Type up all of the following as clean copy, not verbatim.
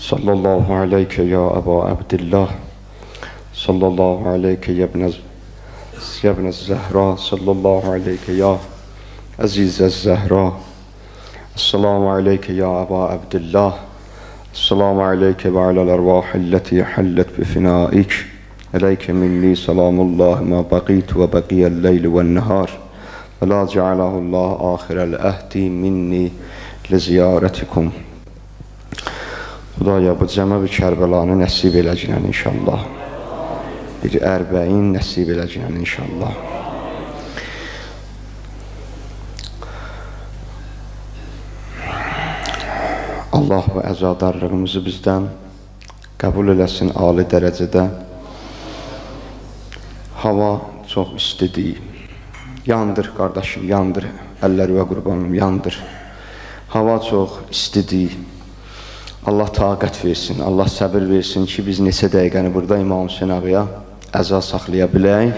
Sallallahu aleyke ya Eba Abdillah. Sallallahu aleyke yebne Zehra. Sallallahu aleyke ya Azize Zehra. Esselamu aleyke ya Eba Abdillah. Esselamu aleyke ve alel ervahilleti hallet bifinaik. Aleyke minni selamullah ma baqitu ve baqiyel leyli vel nehar. Ve la cealahullah ahirel ehdi minni li ziyaretikum. Xudaya bu cəmə-i Kərbəlanı nəsib eləcəkən inşallah. Bir ərbəin nəsib eləcəkən inşallah. Allah bu əzadarlığımızı bizdən qəbul eləsin ali dərəcədə. Hava çox istidir. Yandır qardaşım, yandır. Əllərinə qurbanım, yandır. Hava çox istidir. Allah taqət versin, Allah səbir versin ki, biz neçə dəqiqəni burada İmam Hüseyin ağaya əza saxlaya bilək.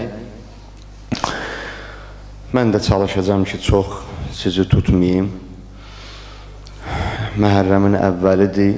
Mən də çalışacağım ki, çox sizi tutmayayım. Məhərrəmin əvvəlidir.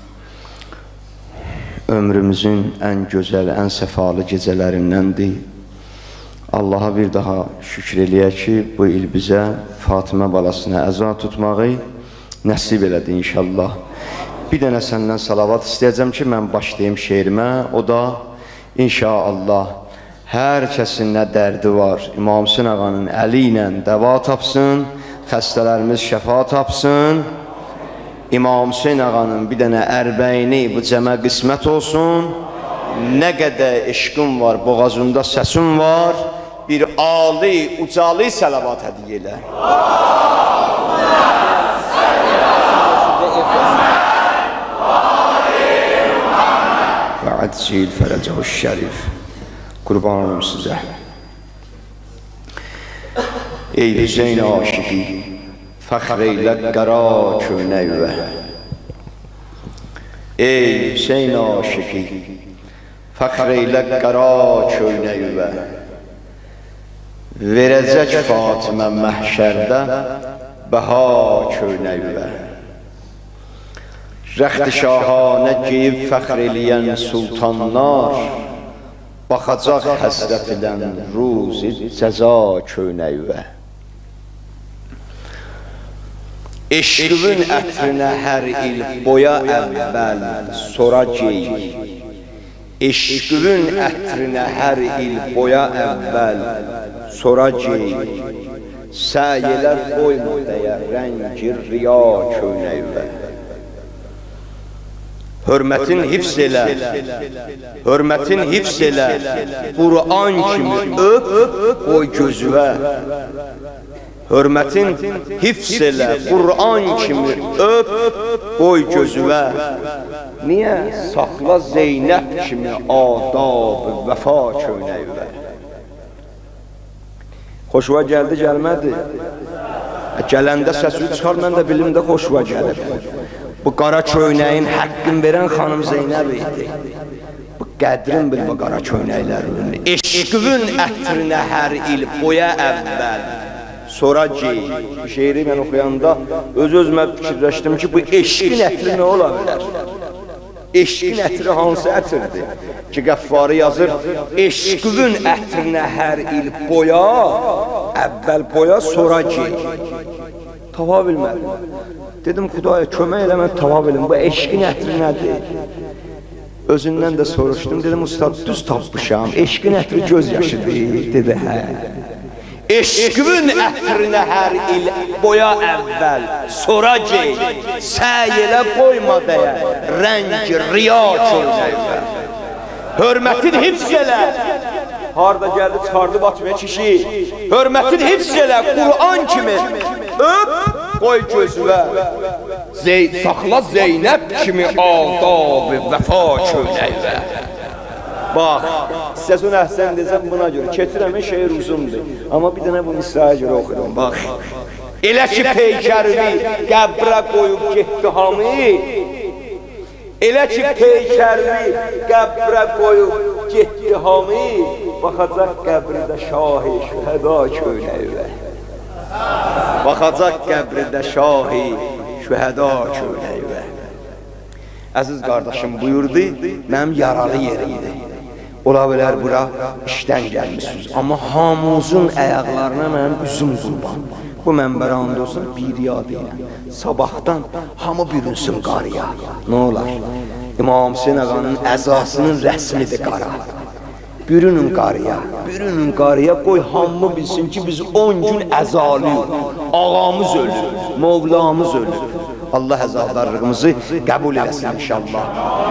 Ömrümüzün ən gözəl, ən səfalı gecələrindəndir. Allaha bir daha şükür eləyək ki, bu il bizə Fatimə balasına əza tutmağı nəsib elədi inşallah. Bir dənə səndən salavat istəyəcəm ki, mən başlayayım şeirimə. O da inşallah hər kəsin nə dərdi var, İmam Hüseyin ağanın əli ilə dəva tapsın, xəstələrimiz şəfa tapsın. İmam Hüseyin ağanın bir dənə ərbəyini bu cəmə qismət olsun. Nə qədər eşqim var, boğazımda səsim var, bir ali, ucalı salavat hədiyyə elə. Və əcil fərəcəhu şərif. Qurbanım sizə. Ey Hüseyin aşıqi, fəxr eylə qəra köynəyvə. Ey Hüseyin aşıqi, fəxr eylə qəra köynəyvə. Verəcək Fatimə məhşərdə bəha köynəyvə. Rəxti şahanə geyib fəxr eləyən sultanlar baxacaq həsrət edən ruzi cəza köynəyvə. Eşqivin ətrinə hər il boya əvvəl sonra gey. Eşqivin ətrinə hər il boya əvvəl sonra gey. Səyələr qoyma deyə rəngi riya köynəyvə. Hörmətin hifz elə, hörmətin hifz elə, Qur'an kimi öp, qoy gözüvə. Hörmətin hifz elə, Qur'an kimi öp, qoy gözüvə. Niyə? Saxla Zeynəb kimi adab, vəfa köynəyvə. Xoşuva gəldi, gəlmədi. Gələndə səsi çıxar, mən də bilim də xoşuva gəlir. Bu qara köynəyin həqqin verən xanım Zeynəb idi. Bu qədrin bil bu qara köynəklərin. Eşqivin ətrinə hər il boya əvvəl sonra gey. Bu şeiri mən oxuyanda öz-özümə fikirləşdim ki, bu eşqin ətri nə ola bilər? Eşqin ətri hansı ətirdir? Ki, Qəffarı yazır, eşqivin ətrinə hər il boya, əvvəl boya, sonra gey. Tava bilmədim. Dedim, Xudaya, kömək elə, mən tava bilim, bu eşqin ətri nədir? Özündən də soruşdum, dedim, ustad, düz tapmışam, eşqin ətri göz yaşıdır, dedi, hə. Eşqivin ətrinə hər il boya əvvəl, sonra gey, səy elə qoyma deyə, rəng riya köynəyvə. Hörmətin hifz elə, harada gəldi, çıxardı Batmaya kişi, hörmətin hifz elə, Qur'an kimi, öp, qoy gözüvə. Saxla Zeynəb kimi adab, vəfa köynəyvə. Bax, sizə əhsən desəm buna görə, ketirəmə şeir uzundur. Amma bir dənə bu misraya görə oxudum, bax. Elə ki peykərimi qəbrə qoyub getdi hamı, elə ki peykərimi qəbrə qoyub getdi hamı, baxacaq qəbrdə şah-i şühəda köynəyvə. Baxacaq qəbrdə şah-i şühəda köynəyvə. Əziz qardaşım buyurdu, mənim yaralı yerimdir. Ola bilər bura işdən gəlmişsiniz. Amma hamımızın ayaqlarına mənim üzüm qurban. Bu mənbərə and olsun, bir yad eyləm. Sabahdan hamı bürünsün qarıya. Nə olar? İmam Hüseyin ağanın əzasının rəsmidir qara. Bürünün qarıya, qoy hamı bilsin ki, biz 10 gün əzalıyıq. Ağamız ölür, Mevlamız ölür. Allah əzadarlığımızı qəbul eləsin inşallah.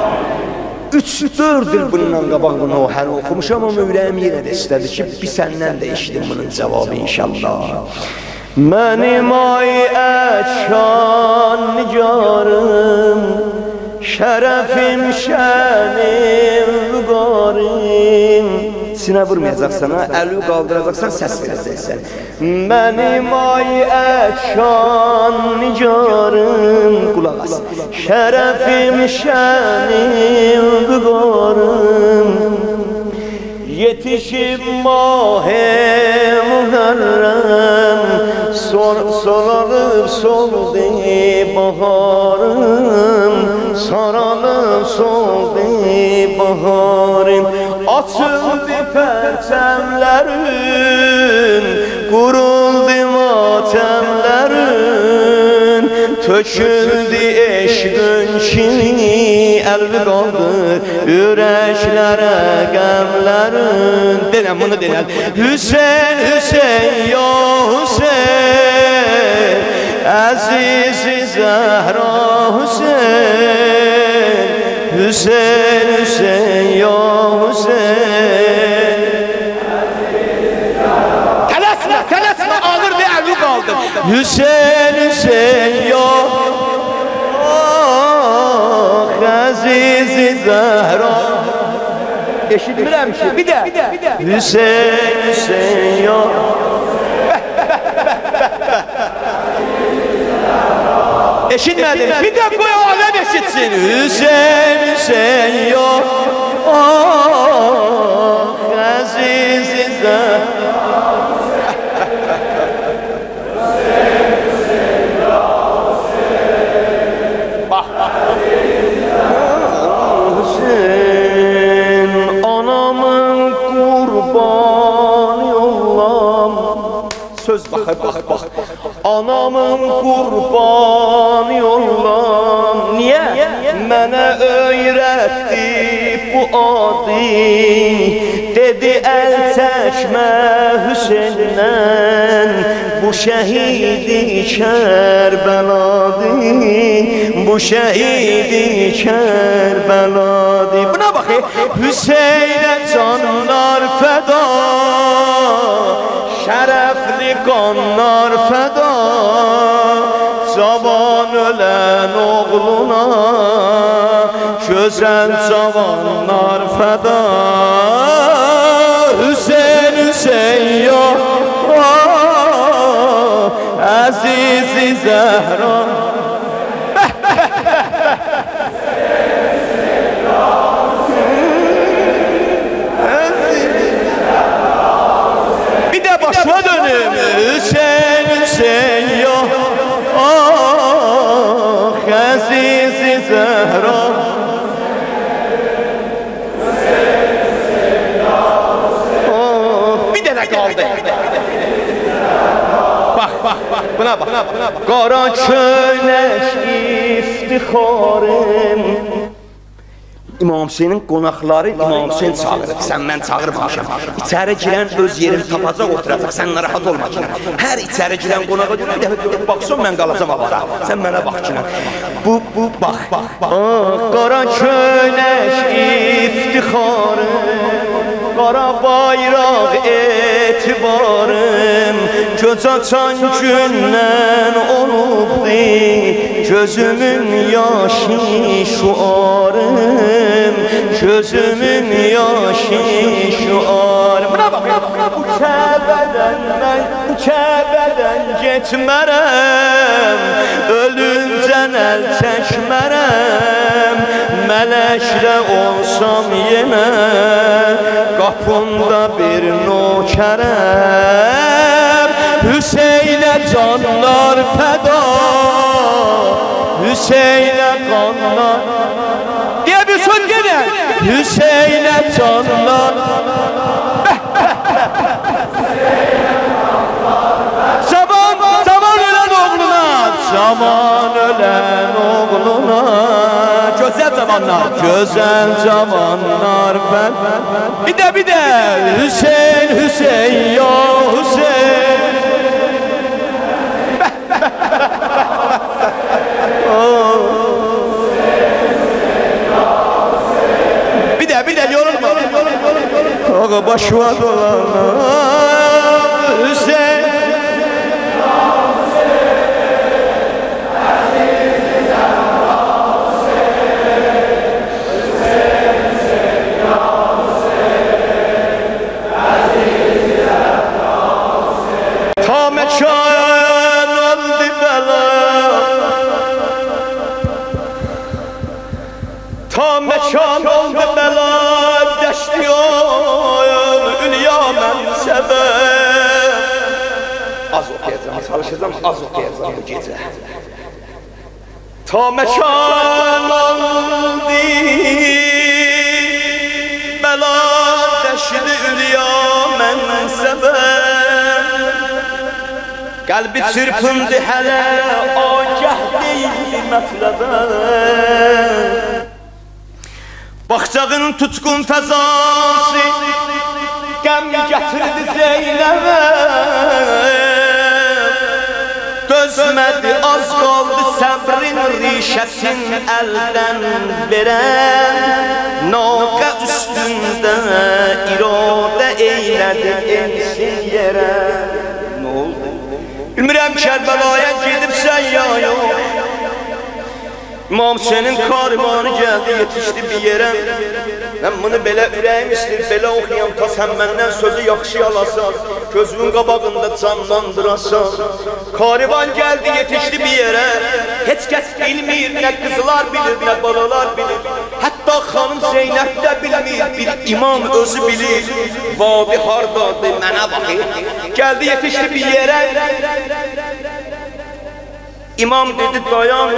3-4 il bundan qabaq bunu hər oxumuşam, amma ürəyim yenə də istədi ki, bir səndən də işdim bunun cavabı inşallah. Mənim ay əşan nigarım, şərəfim, şənim, vüqarim. Sinə vurmayacaqsan, əli qaldıracaqsan, səs verəcəksən. Mənim ay əşan nigarım, qulaq as. Şərəfim, şənim, vüqarim. Yetişib mah-ı Muharrem, sararıb soldu baharım, sararıb soldu baharım. Açıldı pərçəmlərin, quruldu matəmlərin, töküldü eşqün kimi, əlvi qaldı ürəklərə qəmlərin. Denəm, bunu denəm. Hüseyin, Hüseyin, ya Hüseyin, əziz-i Zəhra Hüseyin, Hüseyin, Hüseyin, ya Hüseyin. Tələsmə, alır bir əlvi qaldım. Hüseyin, Hüseyin, ya əziz-i Zəhra. Eşitmirəm ki, bir də. Hüseyin, Hüseyin, ya eşitmədim, bir də qoy aləm eşitsin. Hüseyin, Hüseyin, ya əziz-i Zəhra. Bax. Anamın qurbanı yollam. Niyə? Mənə öyrətdi bu adı. Dedi əl çəkmə Hüseyndən, bu şəhidi Kərbəladı, bu şəhidi Kərbəladı. Buna bax, Hüseynə canlar fəda, şərəfli qanlar fəda, cavan ölən oğluna, gözəl cavanlar fəda. Hüseyin, Hüseyin, ya əziz-i Zəhra. Bir də başına dönüm. Hüseyin, Hüseyin, ya əziz-i Zəhra. Bir dənə qaldı. Bax, buna bax. Qara köynək iftixarım. İmam Hüseynin qonaqları İmam Hüseyin çağırıb, sən mən çağırmamışam. İçəri girən öz yerini tapacaq, oturacaq, sən narahat olma ki. Hər içəri girən qonağa görə bir dəfə görüb baxsan, mən qalacam avara. Sən mənə bax ki. Bu, bax. Qara köynək iftixarım, qara bayraq etibarım, göz açan gündən olubdur, gözümün yaşı şuarım, gözümün yaşı şuarım. Buna bax, bu Kəbədən getmərəm, ölümcən əl çəkmərəm, mələklə olsam yenə, qapımda bir nökərəm. Hüseynə canlar fəda, Hüseyin'e kanlar. Diye bir söz gene. Hüseyin'e canlar. Zaman ölen oğluna, zaman ölen oğluna. Güzel zamanlar, güzel zamanlar ben. Bir de Hüseyin, Hüseyin ya Hüseyin. Bir de yorulma. Ağa başıma dolana Hüseyin. Ta mekan oldu bela deştiyon Ülya mensebe. Az okuyacağım, çalışacağım, az okuyacağım bu gece. Ta mekan oldu bela deşti Ülya mensebe. Kalbi çırpındı hele agah değil metlebe. Bakçağın tutkun fezası gəm getirdi Zeynep'e. Dözmedi az kaldı sabrin rişesin elden veren. Naqa üstünde irade eyledi ensin yere. Ne oldu? Bilmirəm Kərbəlaya gedibsən ya yok. İmam Hüseyin'in karimanı geldi yetişti bir yere. Ben bunu belə ürəyim istir, belə oxuyam ta sən məndən sözü yaxşı alasan, gözümün qabağında canlandırasan. Karivan geldi yetişti bir yere. Heç kəs bilmir, nə qızlar bilir, nə balalar bilir. Hatta xanım Zeynep də bilmir, bir imam özü bilir. Vadi hardadır, mənə baxır. Geldi yetişti bir yere. İmam dedi dayan.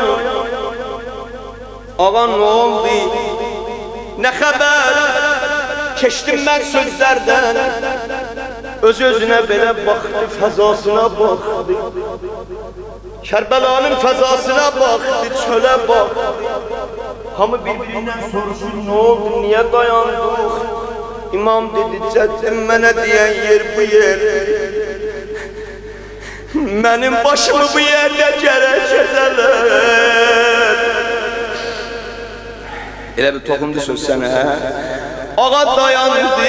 Ağa ne oldu? Ne haber? Keçdim ben sözlerden. Öz-özüne belə baxdı, fəzasına baxdı. Kərbəlanın fəzasına baxdı, çölə baxdı. Hamı birbirindən soruşur, ne oldu, niye dayandıq? İmam dedi, cəddin mənə deyən yer bu yer. Mənim başımı bu yerdə gərək əzələr. Elə bir toxundu söz sənə, ağa dayandı.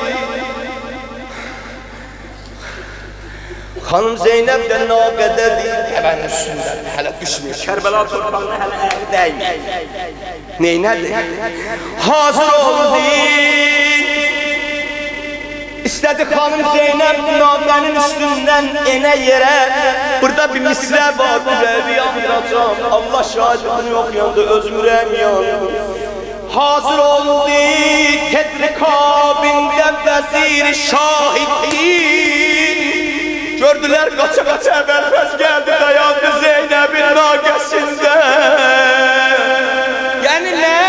Xanım Zeynep də naqədədir, həvənin üstündə, hələ düşmür. Kərbəla torpağına hələ əri dəymir. Neynədir? Hazır oldu. İstedi xanım Zeynep naqənin üstündən enə yerə. Burada bir mislə var, ürəyi yandıracam. Allah şahidini oxuyanda özüm ürəyim yandı. Hazır oldu tedrikabində vəzir şahiddir. Gördülər qaça-qaça əvvəlfəz gəldi, dayandı Zeynəbin naqəsində. Yəni nə?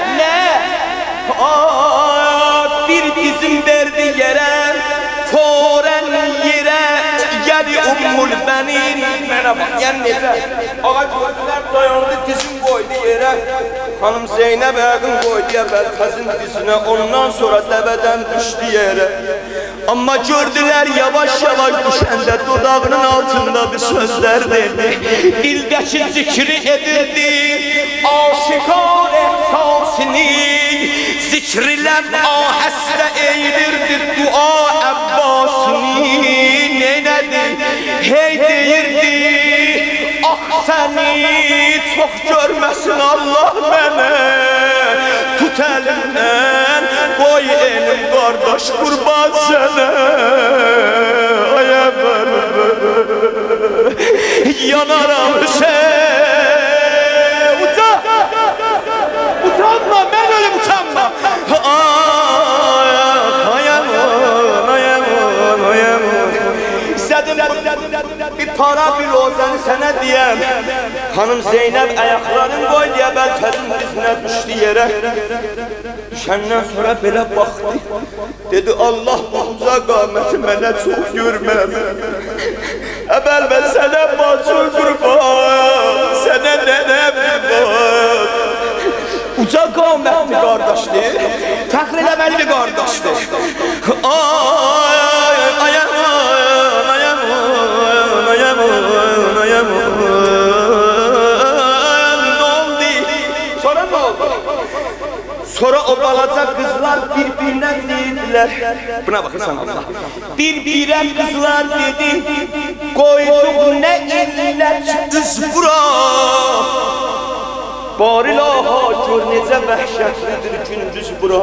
Bir dizim verdi yerə, forən yerə, yəni Ummul Bənin. Mənə bax, yəni necə? Ağa gördülər dayandı, dizim qoydu yerə. Xanım Zeynep əqin qoydu əvvəlfəzin dizinə, ondan sonra dəvədən düşdü yerə. Amma gördülər yavaş-yavaş düşəndə dodağının altında bir sözlər dedi. Dildəki zikri edirdi, aşiqar ehsasini. Zikrilən ahəstə eğilirdi dua əbbasini. Neynədir? Hey deyirdi, ah səni çox görməsin Allah mənə. Tut əlimdən, qoy elim qardaş qurban sənə. Ay əvvəl, yanaram Hüseyin. Utanma, mən öyle utanma. İstədim bir para bir rozəni sənə deyəm. Hanım Zeynep ayaklarını koydu Əbəlfəzin dizinə düşdü yerə. Düşəndən sonra belə baxdı. Dedi Allah bu uca qaməti mənə çox görmədi. Əbəlfəz sənə bacıl qurban, sənə nənəm qurban. Uca qamətli qardaşdır, fəxr eləməli qardaşdır. Sonra o balaca qızlar bir-birindən deyirdilər. Buna baxırsan Allah. Bir-birə qızlar dedi, qoyduq nə illət üz bura. Barilaha gör necə vəhşətlidir gündüz bura.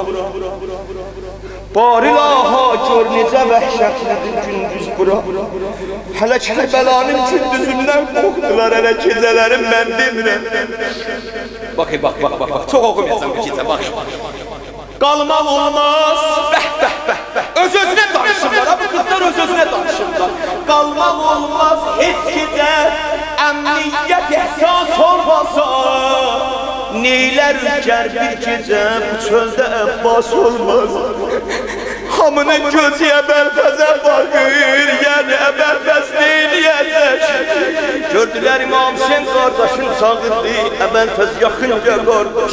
Barilaha gör necə vəhşətlidir gündüz bura. Hələ Kərbəlanın gündüzündən qorxdular, hələ gecələrin mən demirəm. Bax, çox oxumayacam bu gecə, bax. Qalmaq olmaz, öz-özünə danışırlar, bu qızlar öz-özünə danışırlar. Qalmaq olmaz, heç gecə, əmniyyət ehsas olmasa. Neylər ülkər bir gecə, bu çöldə Əbbas olmaz. Hamının gözü Əbəlfəzə baxır, yəni Əbəlfəz neyləyəcək? Gördülər İmam Hüseyin qardaşın sağırdı, Əbəlfəz yaxınca qardaş.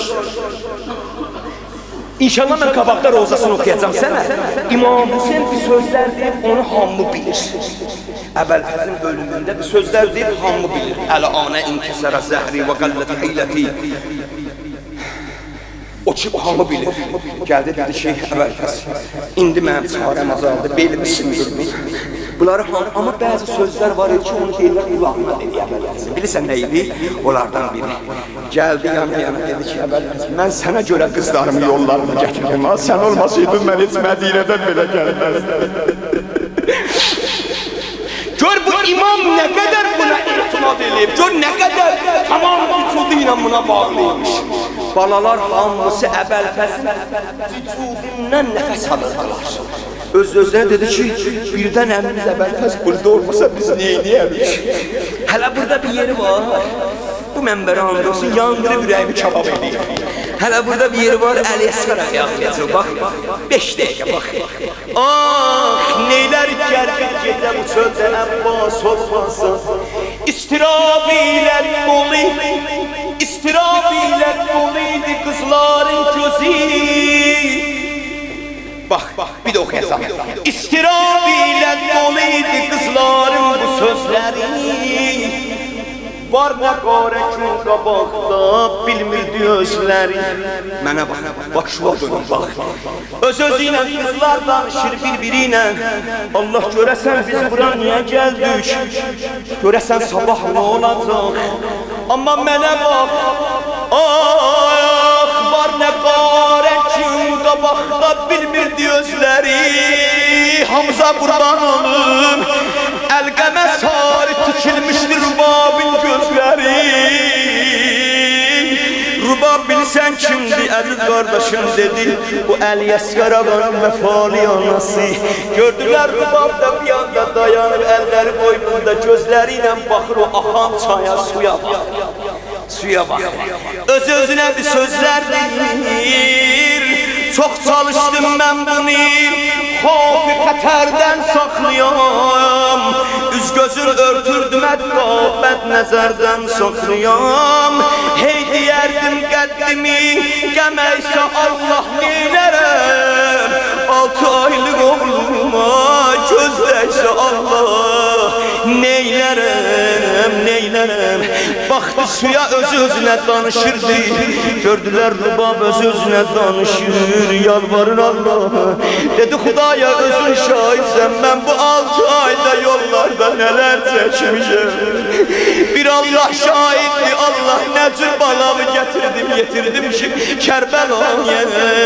İnşallah mən qabaqda rozasını oxuyacam sənə. İmam Hüseyin bir sözlər deyib, onu hamı bilir. Əbəlfəzin bölümündə bir sözlər deyib, hamı bilir. Əl-anə inkəsərə zəhri və qəlləti heyləti. O ki, o hamı bilir. Gəldi, dedi ki, Əbəlfəz, indi mənim çarəm azaldı, belimi sındırmış. Bunları hamı, amma bəzi sözlər var ki, onu deyirlər, ulağına dedi Əbəlfəz. Bilirsən nə idi? Onlardan biri. Gəldi, yana dedi ki, Əbəlfəz, mən sənə görə qızlarımı yollarını gətirdim. Sən olmasaydın, mən heç Mədinədən belə gəlməzdim. Gör bu imam nə qədər buna etimat edib, gör nə qədər tamam vücudu ilə buna bağlıymış. Balalar hamısı Əbəlfəzin vücudundan nəfəs alırdılar. Öz-özünə dedi ki, birdən əmimiz Əbəlfəz burada olmasa biz neyniyərik? Hələ burada bir yeri var, bu mənbərə and olsun, yandırıb ürəyimi kabab edeyim. Hələ burada bir yeri var, Əli Əsqar ayaqlayacaq, bax, 5 dəqiqə, bax. Ah, neylər gəldi gecə bu çöldə Əbbas olmasa. İstirab ilə dolu, istirab ilə doluydu qızların gözü. Bax, bir də oxuyasam. İstirab ilə doluydu qızların bu sözləri. Var nə qarəkün qabaqda, bilmirdi özləri. Mənə bax, bax şuna dönüm, bax. Öz-özü ilə qızlar danışır bir-biri ilə. Allah görəsən biz bura niyə gəldik? Görəsən sabah nə olacaq? Amma mənə bax, ah, var nə qarəkün qabaqda, bilmirdi özləri. Hamza qurban olum, əlqəmə sarı tikilmişdir rubabın gözləri. Rubab bilsən kimdir, əziz qardaşım dedi. Bu Əli Əsqar ağanın vəfalı anası. Gördülər Rubab da bir anda dayanır, əlləri boynunda, gözləri ilə baxır o axan çaya, suya bax. Suya bax. Öz-özünə bir sözlər deyir. Çox çalışdım mən bunu, xofu xətərdən saxlayam. Üz gözün örtürdüm hətta, bəd nəzərdən saxlayam. Hey deyərdim qəddimi, qəməysə Allah neylərəm. 6 aylıq oğluma gözləysə Allah neylərəm, neylərəm. Baxdı suya öz-özünə danışırdı. Gördülər Rubab öz-özünə danışır, yalvarır Allah'a. Dedi Xudaya özün şahidsən, mən bu 6 ayda yollarda nələr çəkmişəm. Bir Allah şahiddi, Allah nə cür balamı gətirdim, yetirdim ki Kərbəlaya.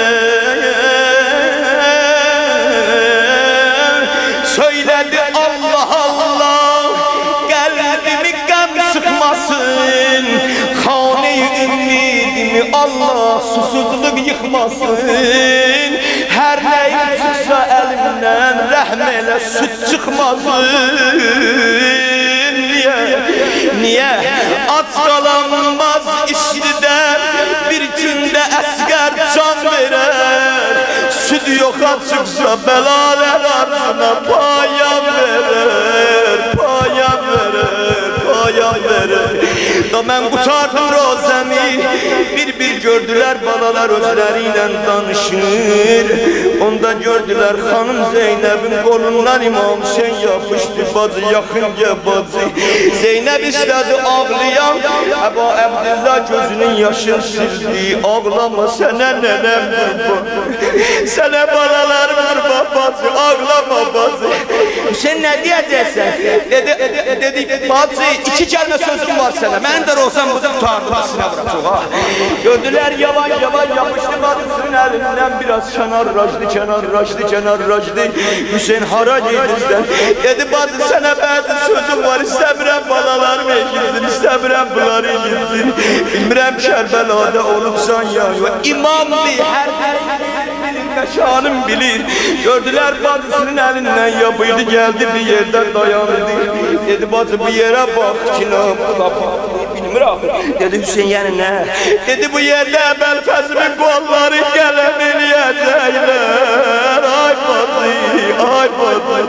Söylədi Allah Allah, qəlbimi qəm sıxmasın. Xane-i ümidimi Allah susuzluq yıxmasın. Hər nəyim çıxsa əlimdən rəhm elə süt çıxmasın. Niye? Aç kalanmaz istidən bir gündə əsgər can verər. Süd yox açıqsa bəlalər arzına payan verər, payan verər, payan verər. Da mən qutardım rozəmi, bir gördülər balalar özləri ilə danışır. Onda gördülər xanım Zeynəbin qolundan İmam Hüseyin yapışdı, bacı yaxın gəl bacı. Zeynəb istədi ağlayan, Əbu Əbdillah gözünün yaşını sildi. Ağlama sənə nənəm qurban, sənə balalar qurban bacı, ağlama bacı. Hüseyin nə deyəcəksən? Dedi, bacı iki kəlmə sözüm var sənə. Mən də rozam budur tutardım sinə bırakıq ha. Gördülər yavan yavan yapışdı bacısının əlindən biraz kənarlaşdı. Hüseyin hara gedirsən? Dedi bacı sənə bəzi sözüm var, istəmirəm balalarım eşitsin, istəmirəm bunları eşitsin. Bilmirəm Kərbəlada olubsan ya. İmamdır, hər şanım bilir. Gördülər bacısının əlindən yapıydı, geldi bir yerdən dayandı. Dedi bacı bu yerə bax ki nə bilmirəm. Dedi Hüseyin yəni nə? Dedi bu yerdə Əbəlfəzimin qolları qələm eləyəcəklər. Ay bacı, ay bacı.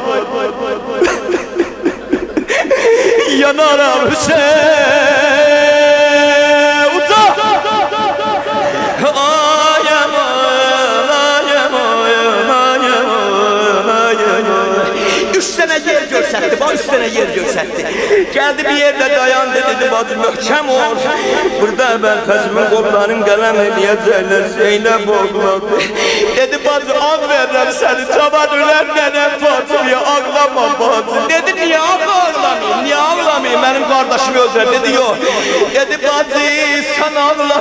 Yanaram Hüseyin uca. Yer görsətti, bax üstünə yer görsətti. Gəldi bir yerdə dayandı, dedi bacı möhkəm ol. Burada Əbəlfəzimin qollarının qələm eləyəcəklər, Zeynəb oğladı. Dedi bacı an verirəm səni, cavan ölər nənəm Fatımiyə, ağlama bacı. Dedi niyə ağlamayayım, niyə ağlamayayım, mənim qardaşımı öldürər. Dedi yox. Dedi bacı sən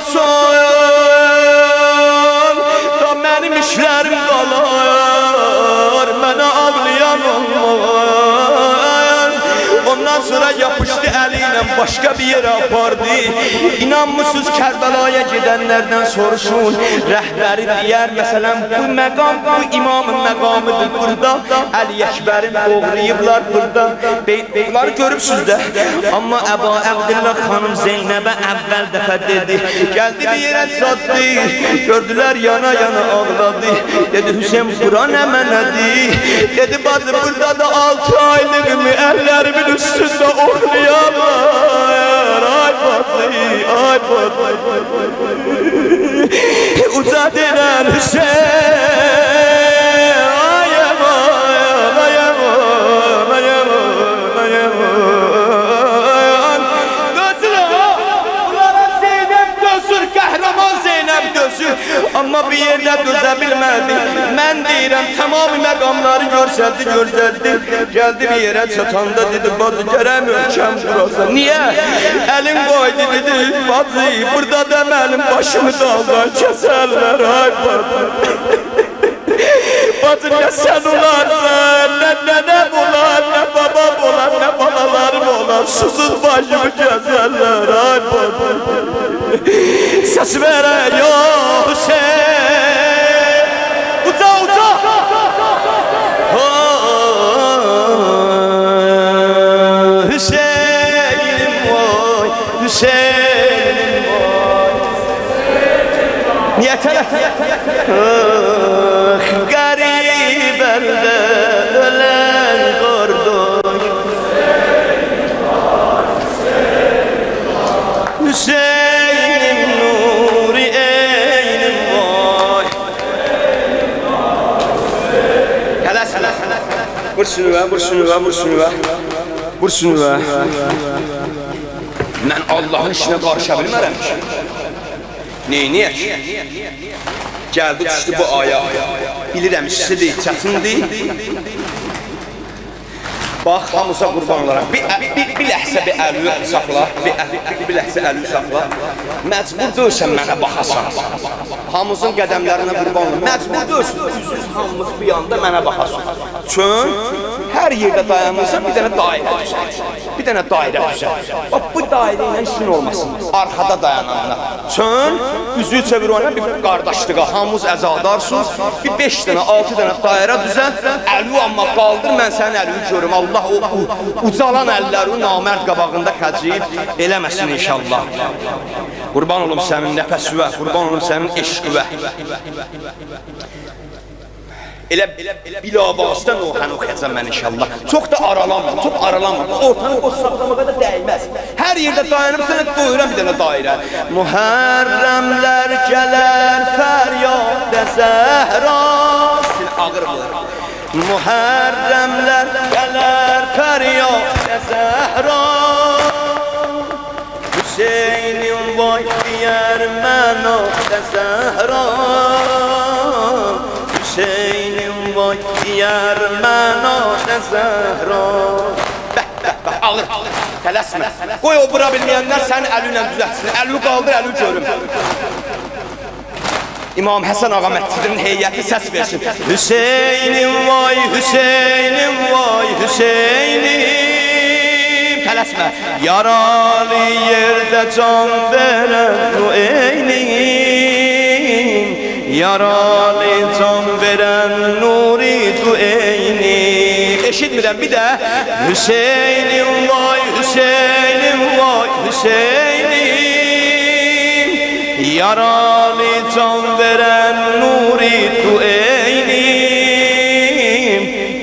ağlasan, da mənim işlərim qalar, mənə ağlayan olmaz. Ondan sonra yapışdı əliyle başka bir yere apardı. İnanmısınız Kərbəlaya gedənlərdən soruşun. Rəhbəri deyər, məsələn bu məqam, bu imamın məqamıdır burada. Əli Əkbərin oğrayıblar burada. Bunları görübsünüz də. Amma Əbu Əbdillah xanım Zeynəbə əvvəl dəfə dedi. Gəldi bir yerə çatdı. Gördülər yana yana ağladı. Dedi Hüseyin bura nə mənədir? Dedi bacı burada da 6 aylığımı əllərimin üstündə oxlayarlar. Ay bacı, ay bacı. Uca denən Hüseyin. Ay aman, ay aman, ay aman, ay aman. Dözür ha, bunlara Zeynəb dözür, qəhrəman Zeynəb dözür. Amma bir yerdə dözə bilmədi. Mən deyirəm, tamam məqamları görsəldi. Gəldi bir yerə çatanda dedi, bacı gərək möhkəm durasan. Niyə? Əlin qoydu dedi, bacı, burada da mənim başımı daldan kəsərlər, ay bacı. Bacı, nə sən olarsan, nə nənəm olar, nə babam olar, nə balalarım olar, susuz başımı kəsərlər, ay bacı. Səs verər, ya Hüseyin. Uca, uca. Hüseyin'im vay, Hüseyin'im vay. Niye tərəf? Qərib əldə ölən qardaş. Hüseyin'im nuri eynim vay. Hələ. Vursun və. Mən Allahın işinə qarışa bilmərəm ki. Neyniyək? Gəldi düşdü bu aya. Bilirəm işsidir, çətindir. Bax, hamıza qurban olarak. Bir ləhsə bir əli saxla. Bir ləhsə əli saxla. Məcbur döysən mənə baxasan. Hamımızın qədəmlərinə qurban olarak. Məcbur döysən. Hamımız bir yanda mənə baxasan. Çön. Hər Hər yerdə dayanırsan, bir dənə dairə düzəlt. Bir dənə dairə düzəlt. Bax, bu dairə ilə işin olmasın. Arxada dayananlar. Çön, üzüyü çevir oyna, bir qardaşlığa, hamız əzadarsınız. Bir 5 dənə, 6 dənə dairə düzəlt. Əli amma qaldır, mən sənin əlini görüm. Allah o ucalan əlləri namərd qabağında xəcib eləməsin inşallah. Qurban olum sənin nəfəsüvə, qurban olum sənin eşqüvə. Elə bilavasitə nohən oxuyacam mən inşallah. Çox da aralanma, çox aralanma. Ortanı o saxlamağa da dəyməz. Hər yerdə dayanıb sənə doyuram bir dənə dairə. Mühərrəmlər gələr fəryad-ə Zəhra. Ağır qılır. Mühərrəmlər gələr fəryad-ə Zəhra. Hüseynim vay deyər mənə Zəhra. Hüseynim vay deyər mənə Zəhra. Bəh, alır, tələsmə. Qoy o bura bilməyənlər sənin əli ilə düzətsin. Əlini qaldır, əlini görüm. İmam Həsən ağa məscidinin heyəti səs versin. Hüseynim vay, Hüseynim vay, Hüseynim. Tələsmə. Yaralı yerdə can verən o eynim. Yaralı can verən nuri du eynim. Eşitmirəm bir də. Hüseynim vay, Hüseynim vay, Hüseynim. Yaralı can verən nuri du eynim.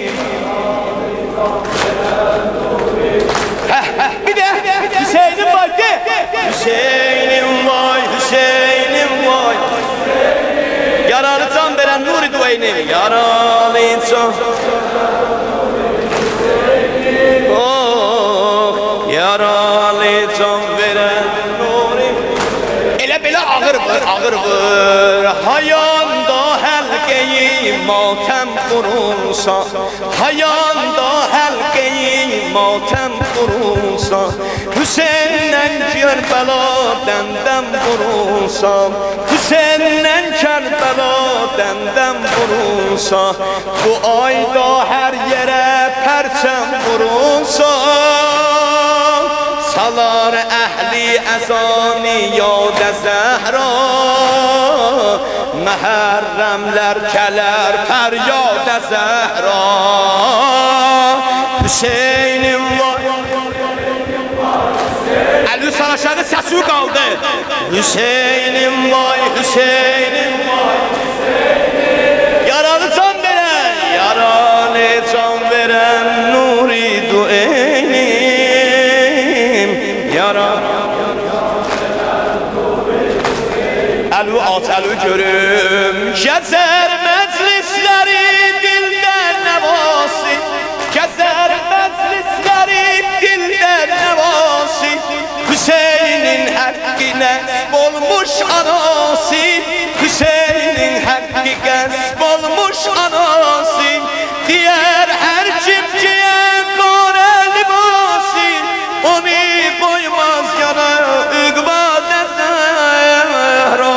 Bir də Hüseynim vay de. Hüseynim vay, Hüseynim vay. Yaralı can verən nuri du eynim. Yaralı can. Oh, yaralı can verən nuri. Elə belə ağır vır, ağır vır. Hayanda həlqeyi matəm qurulsa, hayanda həlqeyi matəm qurulsa, Hüseyndən Kərbəla dəndəm qurulsa, Hüseyndən Kərbəla dəndəm qurulsa, bu ayda hər yerə pərçəm qurulsa, salar əhli əzani yad-ə Zəhra. Məhərrəmlər kələr fəryad-ə Zəhra. Hüseynim var. Əli Saraşəli səsi qaldı. Hüseynim vay, Hüseynim vay, Hüseynim. Yaralı can verən, yaralı can verən nuri du eynim. Əlü at, əlü görüm. Gəzər məclisləri dildən nəvasi, gəzər məclisləri dildən nəvasi, Hüseynin həqqi nəsb olmuş anası, Hüseynin həqqi qəsb olmuş anası, deyər hər kim giyər qara libası, onu qoymaz yana üqbad-ə Zəhra.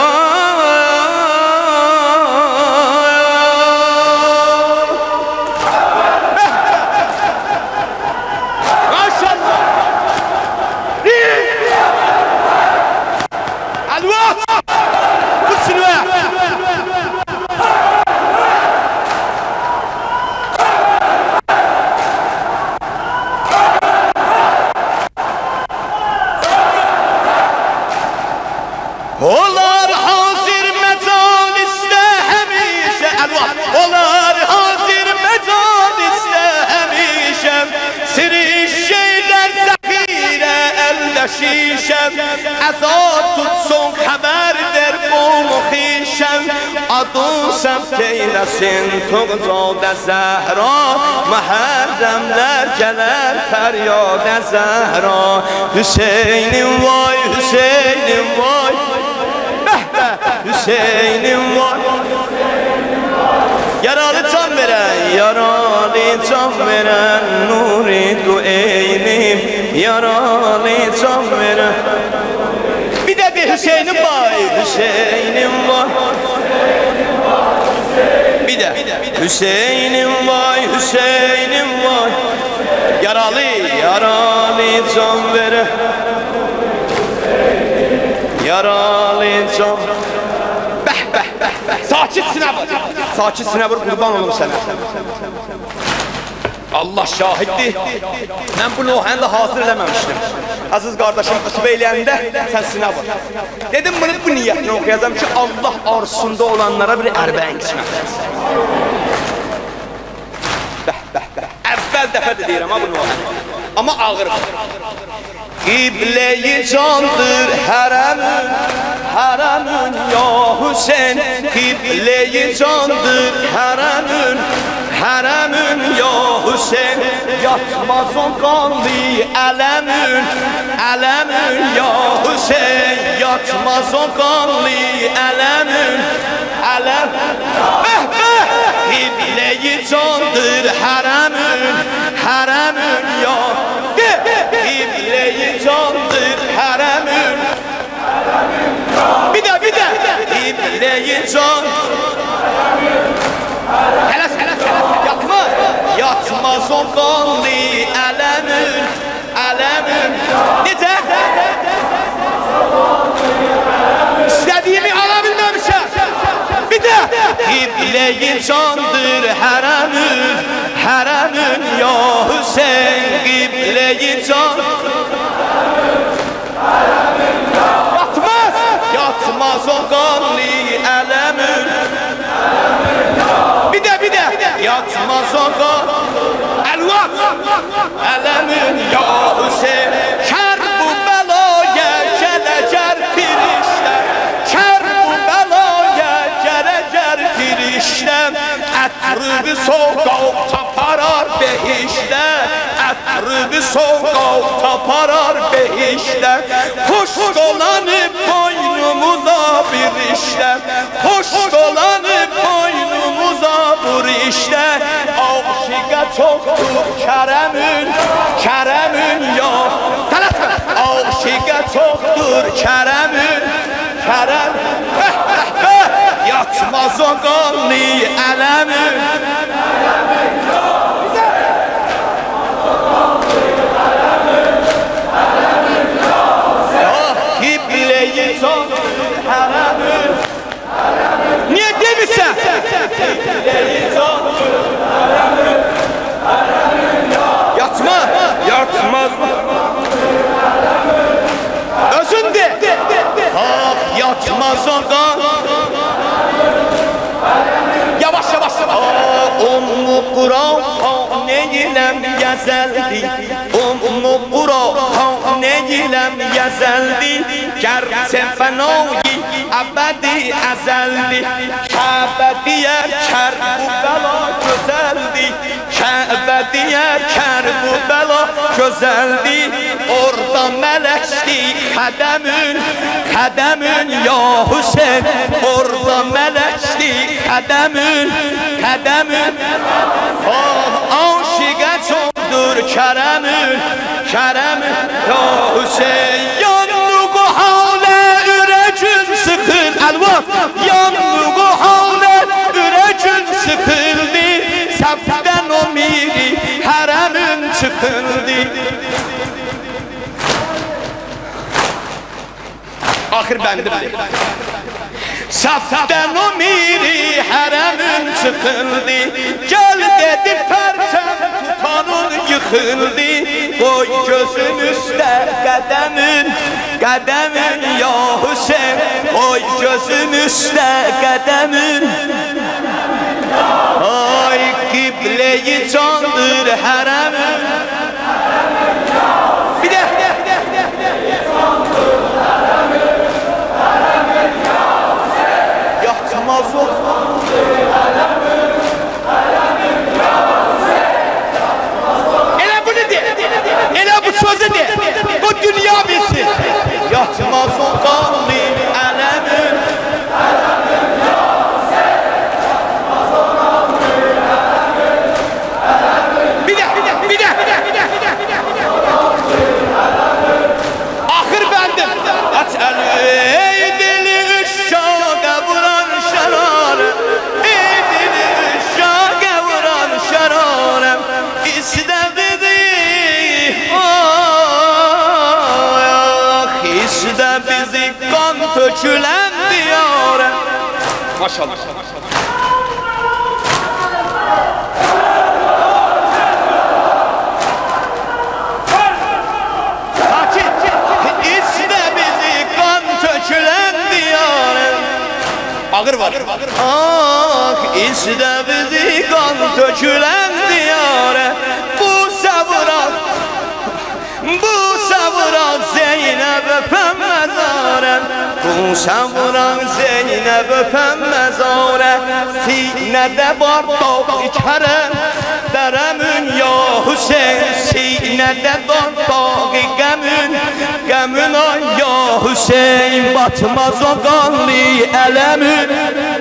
Onlar hazır məcalisdə həmişə əlvat, onlar hazır məcalisdə həmişə, siri şeylər zəxirə əlləşişəm, əzad tutsun xəbər ver qolu xişəm, adın səmt eyləsin Tuğcad-ə Zəhra, məhərrəmlər gələr fəryad-ə Zəhra. Hüseynim vay, Hüseynim vay, Hüseynim var. Yaralı can verən, yaralı can verən nuri du eynim. Yaralı can verən. Bir də bir Hüseynim var, Hüseynim var. Bir də Hüseynim var, Hüseynim var. Yaralı, yaralı can veren. Yaralı can. Bəh, bəh, bəh, bəh. Sakitsinə vur. Sakitsinə vur, qurban olum sənə. Allah şahiddir. Mən bu nohəni də hazır eləməmişdim. Aziz qardaşım xütbə eləyəndə sən sinə vur. Dedim bunu bu niyyətlə oxuyacağım ki, Allah arzusunda olanlara bir ərbəyin qismət etsin. Bəh, bəh, bəh. Əvvəl dəfə də deyirəm ha bu nohəni. Amma ağır. Qiblə-i candır hərəmin, hərəmin ya Hüseyn. Qiblə-i candır hərəmin, hərəmin ya Hüseyn. Yatmaz o qanlı ələmin, ələmin ya Hüseyn. Yatmaz o qanlı ələmin, ələmin. Bəh, bəh! Qiblə-i candır hərəmin, hərəmin ya Qiblə-i candır hərəmin. Bir də Qiblə-i can. Hələs, yatmaz. Yatmaz o qanlı ələmin, ələmin. Necə? İstədiyimi ala bilməmişəm. Bir də Qiblə-i candır hərəmin, hərəmin ya Hüseyn. Qiblə-i can. Yatmaz, yatmaz o qanlı ələmin. Bir də yatmaz o qanlı ələmin ya Hüseyn. Kər bu bəlaya gələcər firiştəm, kər bu bəlaya gələcər firiştəm. Ətrübü soğuq taparar behişdə, ətrübü soğuq taparar behişdə. Xoş dolanıb boynumuza bir işdə, xoş dolanıb boynumuza bir işdə. Aşiqə çoxdur kərəmin, kərəmin ya. Tələsmə! Aşiqə çoxdur kərəmin, kərəmin. Yatmaz o qanlı ələmin. Qiblə-i candır hərəmin. Niyə demirsən? Qiblə-i candır hərəmin. Yatma, yatmaz. Özün de. Yatmaz o qanlı. Yavaş yavaş. Ummu Qura neyləm gəzəldi, Ummu Qura neyləm gəzəldi. Gərçə fənayı əbədi əzəldi, Kəbə deyər Kərbəla gözəldi, Kəbə deyər Kərbəla gözəldi. Orada mələkdi qədəmin, qədəmin ya Hüseyn. Orada mələkdi qədəmin, qədəmin. Aşiqə çoxdur kərəmin, kərəmin ya Hüseyn. Yanlığı halə ürəcün sıxır əlvan, yanlığı halə ürəcün sıxırdı. Səfdən o miri hərəmin çıxırdı. Axır bəndirdir. Səfdən o miri hərəmin çıxırdı. Gəl dedi pərçəm tutanın yıxıldı. Qoy gözün üstə qədəmin, qədəmin ya Hüseyn. Qoy gözün üstə qədəmin. Ay qiblə-i candır hərəmin. Bir də yatmaz o elə bunu de, elə bu sözü de, bu dünya bilsin. Yatmaz o qanlı ələmin. Bir də tökülen diyare. Maşallah. Ağır var. Ah, işte bizi kan tökülen diyare. Bu savran Zeynep öpen mezare. Bu savran Zeynep öpen mezare. Sinede var dağ içerem, deremün ya Hüseyin. Sinede var dağ Qəmün ay ya Hüseyin, batmaz o qanlı ələmin.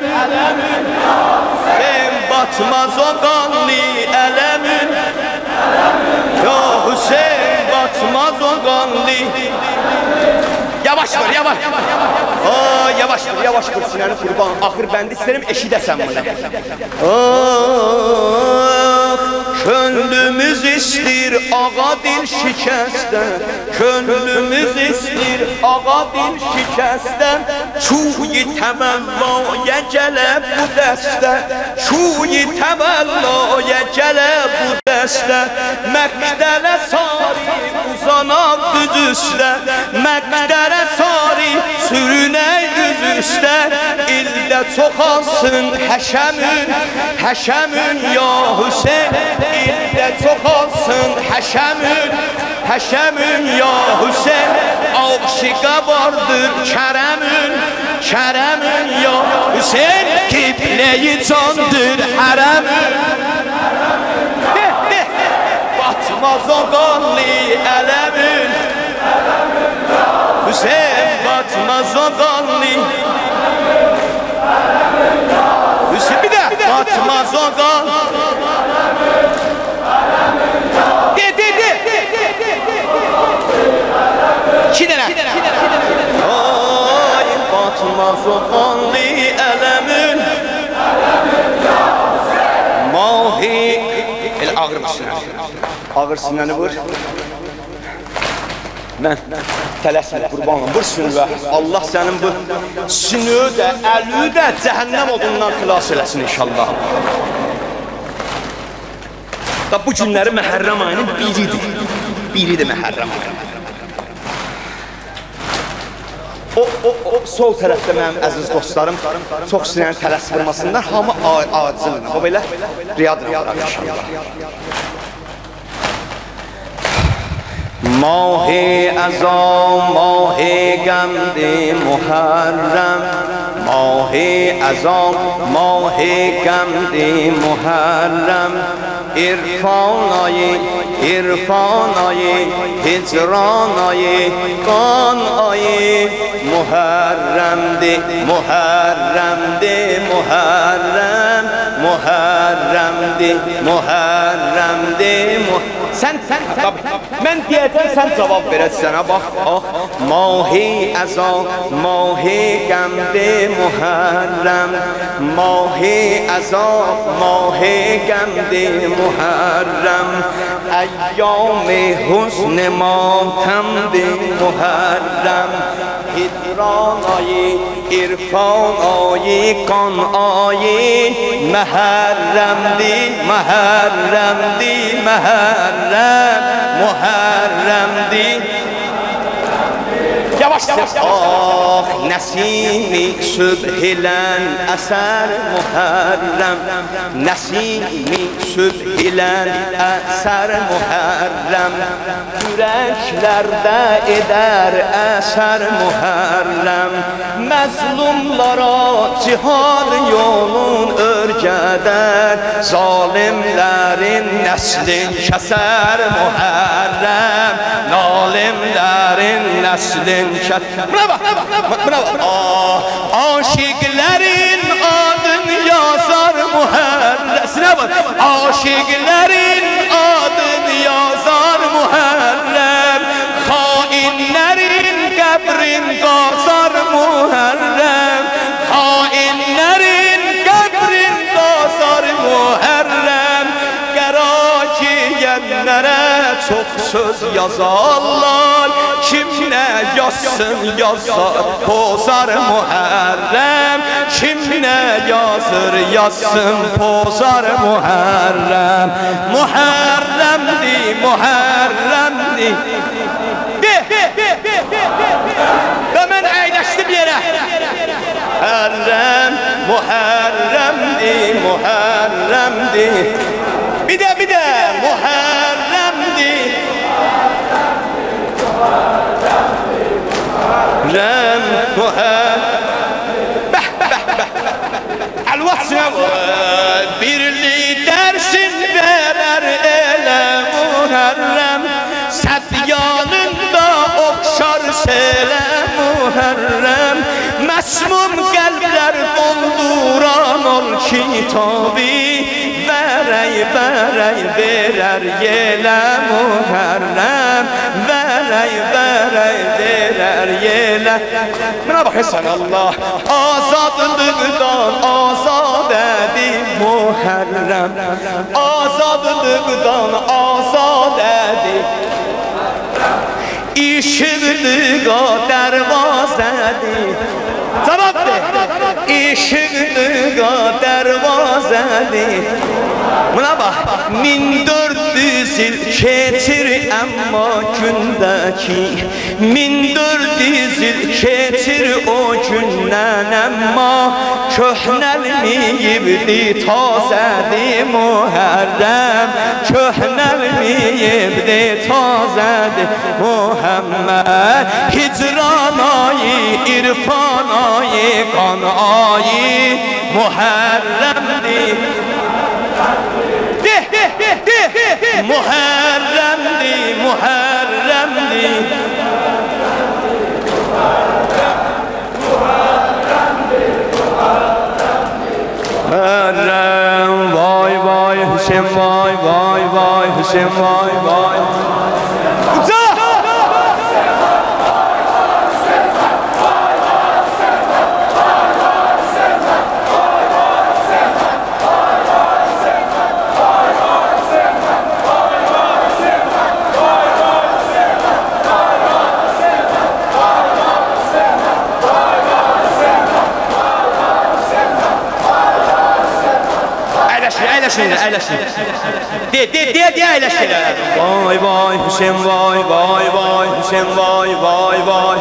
Batmaz o qanlı ələmin. Ya Hüseyin, batmaz o qanlı. Yavaş ver, yavaş. Aa, yavaş ver, yavaş ver sinəni qurban. Axır bəndi istəyirəm, eşidəsən bunu. Könlümüz istir ağa dil şikəstən. Könlümüz istir ağa dil şikəstən. Çuyi təməllaya gələ bu dəstə. Çuyi təməllaya gələ bu dəstə. Məqdərə sari uzanaq düz üstə. Məqdərə sari sürünək düz üstə. İldə çoxalsın həşəmün ya Hüseyin. İldə çoxalsın həşəmün ya Hüseyin. Aşiqə vardır kərəmün ya Hüseyin. Qiblə-i candır hərəmün. Batmaz o qanlı ələmin. Hüseyin, batmaz o qanlı. Hüseyin, bir də batmaz o qanlı. İki dənə. Ay, batmaz o qanlı ələmin. Mahi. Elə ağır mısın? Ağır sinəni vur. Mən tələsmə qurbanım, vur sünvə. Allah sənin bu sünü də, əlü də cəhənnəm odundan xilas eləsin inşallah. Da bu günləri Məhərrəm ayının biridir. Biridir Məhərrəm ayının. O sol tərəfdə mənim əziz dostlarım çox sinəni tələs vurmasınlar, hamı acildir. O belə riyadır inşallah. Mah-i azam, mah-i qəmdi Muharrəm. Mah-i azam, mah-i qəmdi Muharrəm. İrfan ayı, hicran ayı, qan ayı. Muharrəmdir, Muharrəmdir, Muharrəmdir. Sən, mən deyəcəm, sən cavab verəsən, bax, Mahi əzam, mahi qəmdi Muharrəm. Mahi əzam, mahi qəmdi Muharrəm. Əyyam-i husn matəmdi Muharrəm. Hicran ayı, irfan ayı, qan ayı. Məhərrəmdir, Muharrəmdir. Yavaş, ah, nəsimi sübh ilən əsər Muharrəm. Nəsimi sübh ilən əsər Muharrəm. Ürəklərdə edər əsər Muharrəm. Məzlumlara cihad yolun örgədər. Zalimlərin nəslin kəsər Muharrəm. Zalimlərin nəslin kəsər. Bravo. Aşiqlərin adın yazar Muharrəm. Aşiqlərin adın yazar Muharrəm. Xainlərin qəbrin qazar Muharrəm. Xainlərin qəbrin qazar Muharrəm. Qəraciyənlərə çok söz yazarlar. Kim ne yazsın yazar pozar Muharrem. Kim ne yazır yazsın pozar Muharrem. Muharremdi, Muharremdi. Hemen eyleşti bir yere. Muharrem, Muharremdi, Muharremdi. Bir de Muharremdi. Muharrem, Muharrem. Elvatsına birliği dersin verer ele Muharrem. Sadyanında okşar sele Muharrem. Mesmum kalpler dolduran ol kitabı. Verey verer yele Muharrem. Verey verer yele. Buna bak sen Allah. Azadlıktan azad edin Muharrem. Azadlıktan azad edin. İşıqlığa dərvazədir. Cavab de. İşıqlığa dərvazədir. Buna bax. 1400 il keçir əmma gündəki. 1400 il keçir o gündən əmma köhnəlməyibdi tazədir Muharrem. Köhnəlməyibdi tazədir Muhammed. Hicran ayı, irfan ayı, qan ayı Muharremdir. Muharremdir, Muharremdir. Muharrem, vay vay Hüseyin, vay vay vay Hüseyin, vay vay. Eyleşin. De eyleşin. Vay vay Hüseyin, vay vay vay Hüseyin, vay vay vay.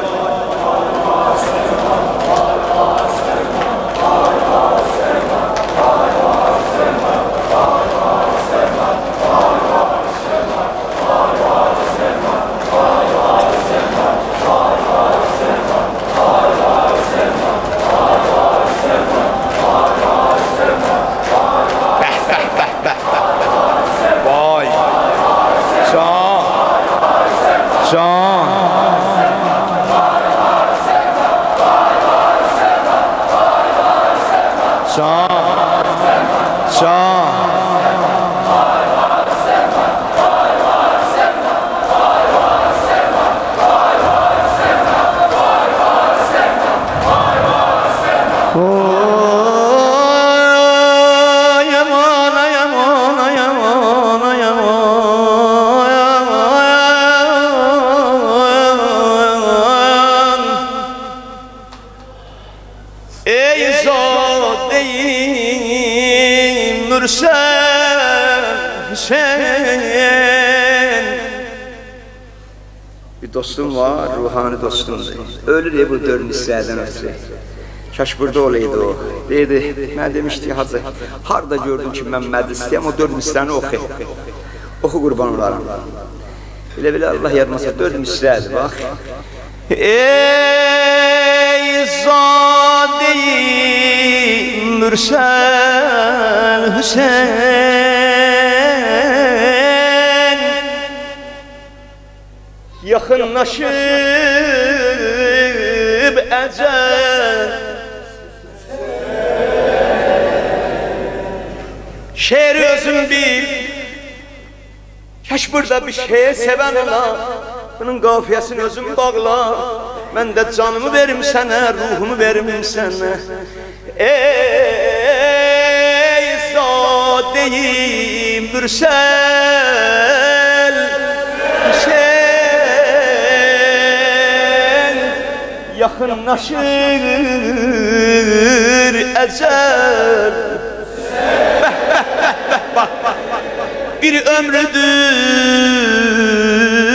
Bir dostum var, ruhani dostum. Ölür ya bu dört misrədən ötürü. Kaş burada olaydı o. Deydi, mən demişdi hacı, harda gördüm ki mən mədristəyəm, o dört misrəni oxu. Oxu qurban olarım. Bilə Allah yarmasa dört misrədir, bax. Ey zade-i mürsel Hüseyin, yakınlaşıp ecel şehir özün bil. Kaş burada bir şeye seven ola, bunun kafiyesini özün bağla. Ben de canımı verim sana, ruhumu verim sana. Ey zade-i mürsel yaxınlaşır əcəl. Bak, bir ömrüdür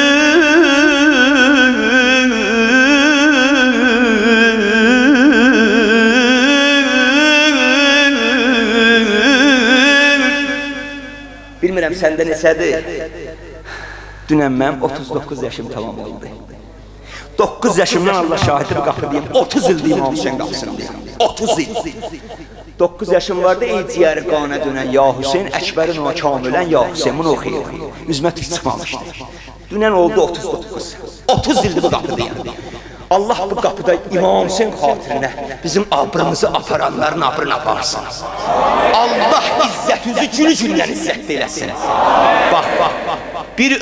bilmirəm səndə neçədir? Dünən mənim 39 yaşım tamam oldu. 9 yaşımdan Allah şahidi bir qapı deyim, 30 il deyim Hüseyin qapısını deyim. 30 il. 9 yaşım vardı, ey ciyəri qana dönən ya Hüseyin, Əkbərin o kamilən ya Hüseyin, bunu oxuyur. Üzmə tük çıxmamışdı. Dünən oldu 39. 30 ildir bu qapı deyim. Allah bu qapıda İmam Hüseyin xatirinə bizim abrımızı aparanların abrını aparsın. Allah izzətinizi günü-gündən izzət eləsin. Bax, bir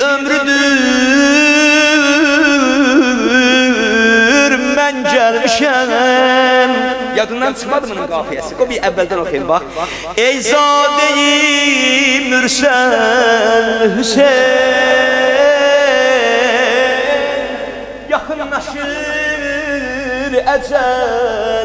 ömrüdür mən gəlmişəm. Yadından çıxmadı bunun qafiyəsi. O bir əvvəldən oxuyayım, bax. Ey zadeyi mürsəl Hüseyin, yaxınlaşır əcəl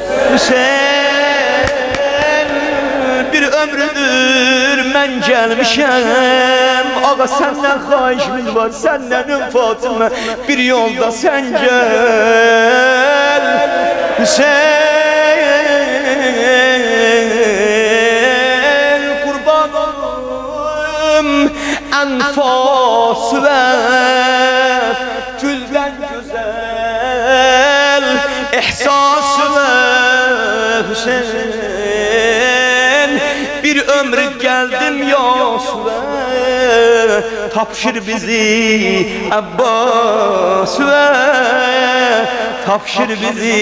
Hüseyin, bir ömrüdür mən gəlmişəm. Ağa səndən xahişimiz var, səndən Fatıma, bir yolda sən gəl Hüseyin, qurbanım ənfas və güldən güzel ihsas və Hüseyin, bir ömrü gəldim Yasuvə, tapşır bizi Abbas və tapşır bizi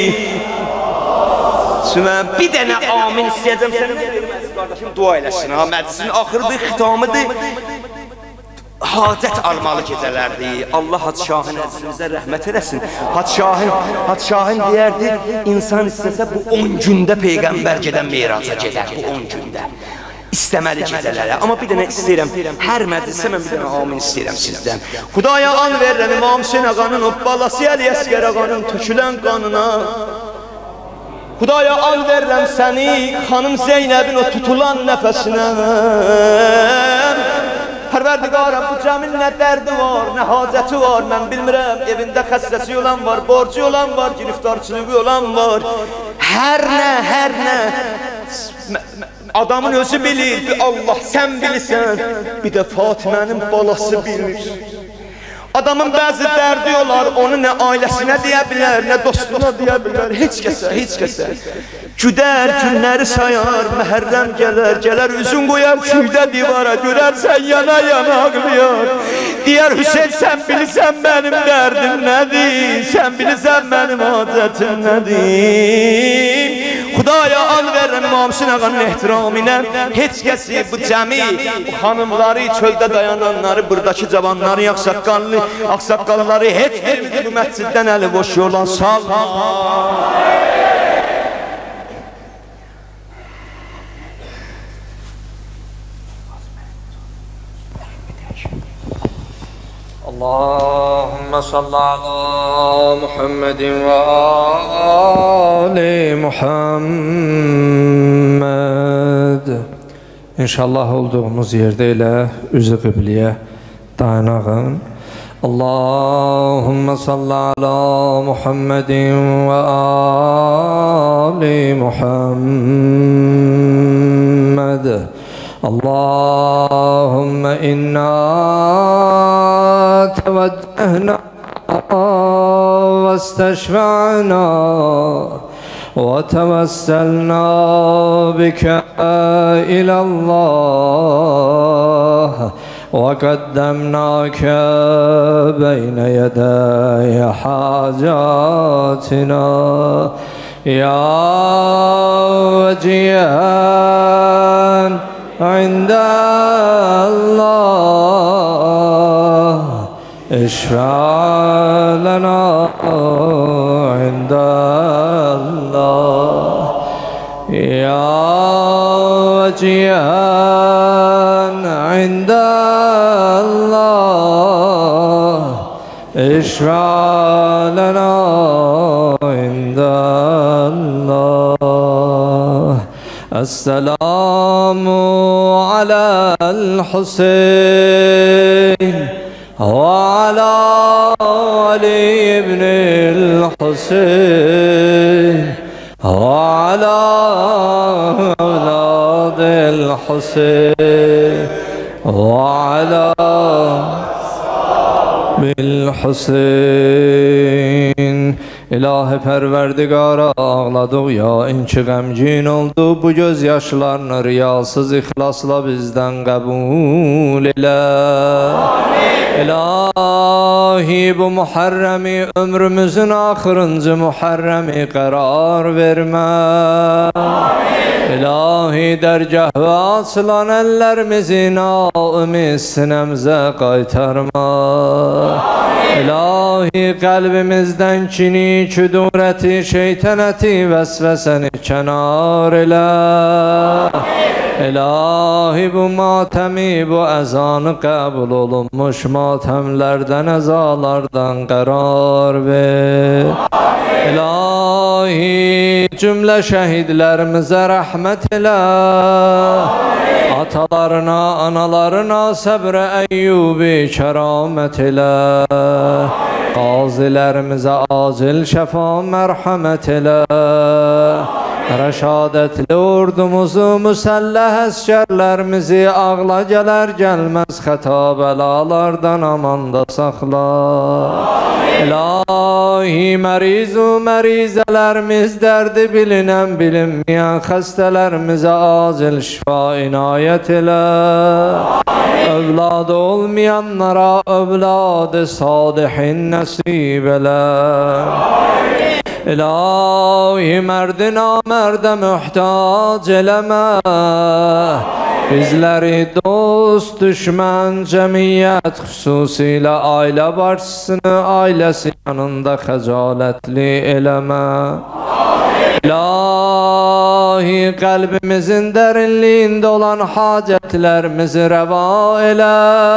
Süvə. Bir dənə amin istəyəcəm sənin qardaşım dua eləsin. Məclisin axırıdır, xitamıdır. Hacət almalı gecələrdir. Allah Hadşahın əzizimizə rəhmət eləsin. Hadşahın deyərdi, insan istəsə bu 10 gündə Peyğəmbər gedən meyraca gedər, bu 10 gündə. İstəməli gecələrə. Amma bir dənə istəyirəm, hər məclisə mən bir dənə amin istəyirəm sizdən. Xudaya an verirəm İmam Hüseyin ağanın, o balası Əli Əsgər ağanın tökülən qanına. Xudaya an verirəm səni, xanım Zeynəbin o tutulan nəfəsinə. Pərverdigara, bu cəmin nə dərdi var, nə hacəti var, mən bilmirəm. Evində xəstəsi olan var, borcu olan var, giriftarçılığı olan var. Hər nə adamın özü bilir, Allah sən bilirsən, bir də Fatimənin balası bilir. Adamın bəzi dərdi olar, onu nə ailəsinə deyə bilər, nə dostuna deyə bilər, heç kəsə. Güdər, günləri sayar, məhərrəm gələr, üzün qoyar küydə divara, görərsən yana ağlayar. Deyər Hüseyin, sən bilirsən mənim dərdim nədir, sən bilirsən mənim adətim nədir. Xudaya an verirəm İmam Hüseyin ağanın ehtiramına, heç kəsi bu cəmi, bu xanımları, çöldə dayananları, buradakı cavanları, ağsaqqalları, heç birimizi bu məsciddən əli boş yola salma. Allahümme salli ala Muhammedin ve ali Muhammed. İnşallah olduğumuz yerde ile üzü kıbliye dayanağın. Allahümme salli ala Muhammedin ve ali Muhammed. Allahümme inna توجهنا واستشفعنا وتوسلنا بك إلى الله وقدمناك بين يدي حاجاتنا يا وجيها عند الله اشفع لنا عند الله يا وجيها عند الله اشفع لنا عند الله. السلام على الحسين وعلى علي بن الحسين وعلى أولاد الحسين وعلى بالحسين. İlahi Perverdigara, ağladık ya inki qəmgin oldu. Bu gözyaşlarını riyasız ixlasla bizden kabul eyle. İlahi bu Muharremi ömrümüzün ahırıncı Muharremi karar verme. İlahi dergah ve açılan ellerimizi naimi sinemize kaytarma. İlahi kalbimizden kini, küdureti, şeytaneti, vesveseni kenar ile. İlahi bu matemi, bu ezanı kabul olunmuş matemlerden, ezalardan karar ver. İlahi cümle şehitlerimize rahmet ile. Atalarına, analarına sabr Eyyubi keramet ile. Gazilerimize acil şefa merhamet ile. Reşadetli ordumuzu, müsellah askerlerimizi ağla gelir gelmez hata belalardan amanda sakla. İlahi merizu merizelerimiz, derdi bilinen bilinmeyen hastalarimize acil şifa inayet ile. Evladı olmayanlara evladı salihin nasip ile. İlahi merdi namerde muhtaç eleme. Bizleri dost düşman cemiyet hususiyle aile başçısını ailesi yanında hecaletli eleme. İlahi kalbimizin derinliğinde olan hacetlerimizi reva eyle.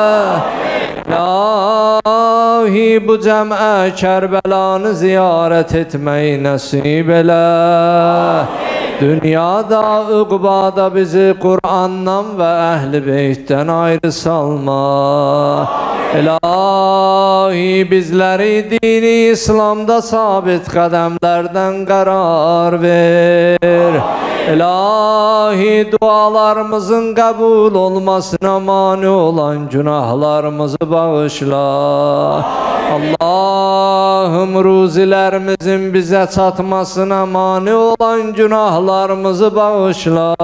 İlahi bu cem'e Kerbelanı ziyaret etmeyi nasip eyle. Dünyada, ukbada bizi Kur'an'dan ve Ehl-i Beyt'ten ayrı salma. İlahi bizleri dini İslam'da sabit kademlerden karar ver. İlahi dualarımızın kabul olmasına mani olan günahlarımızı bağışla. Allah'ım ruzilerimizin bize çatmasına mani olan günahlarımızı bağışla.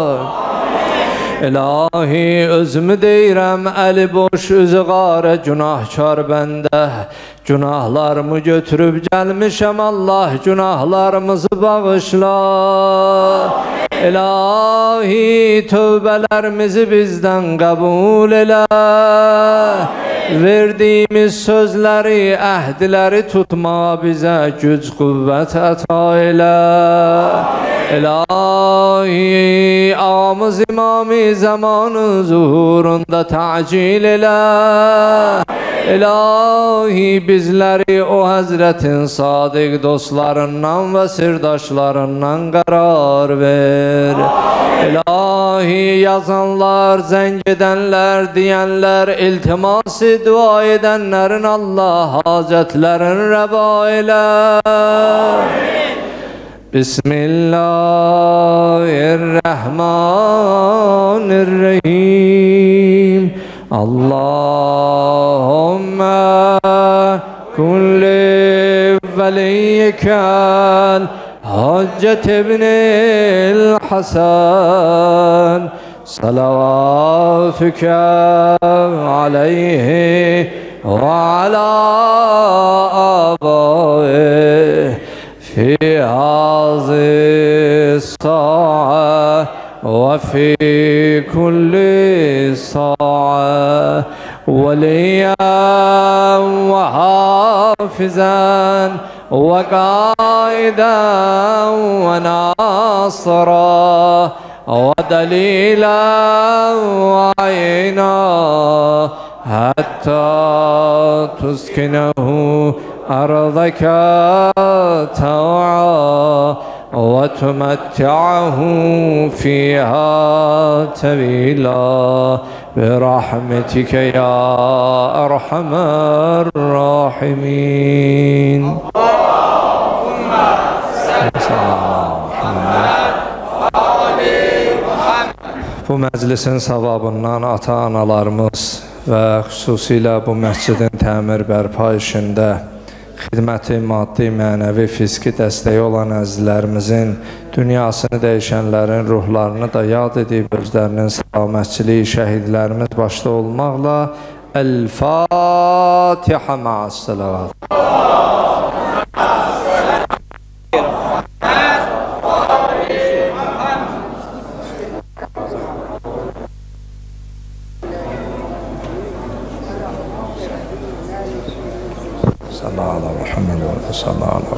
İlahi özümü deyirəm əli boş üzü qarə günahkar bəndə. Günahlarımı götürüb gəlmişəm Allah, günahlarımızı bağışla. İlahi tövbələrimizi bizdən qəbul elə. Verdiğimiz sözleri, əhdləri tutma bize güc qüvvət əta elə. İlahi ağamız imami zamanın zuhurunda tacil elə. İlahi bizleri o Hazretin sadık dostlarından ve sirdaşlarından karar ver. İlahi yazanlar, zeng edenler, diyenler, iltiması dua edenlerin Allah hacetlerin reva eyle. Bismillahirrahmanirrahim. Allahümme kulli veliykel Hacet ibnil Hasan salavatüke aleyhi ve ala abaih fi hazi sa'a ve fi kulli sa'a وليا وحافظا وقائدا وناصرا ودليلا وعينا حتى تسكنه أرضك طوعا وتمتعه فيها طويلا برحمتك يا أرحم الراحمين. اللهم صل على محمد. Bu məclisin savabından ata-analarımız və xüsusilə bu məscidin təmir bərpa işində xidməti, maddi, mənəvi, fiziki dəstəyi olan əzizlərimizin dünyasını dəyişənlərin ruhlarını da yad edib özlərinin səlamətçiliyi, şəhidlərimiz başda olmaqla El-Fatihə ma'as-salavat.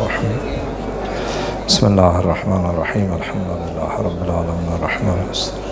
بسم الله الرحمن الرحيم الحمد لله رب العالمين الرحمن الرحيم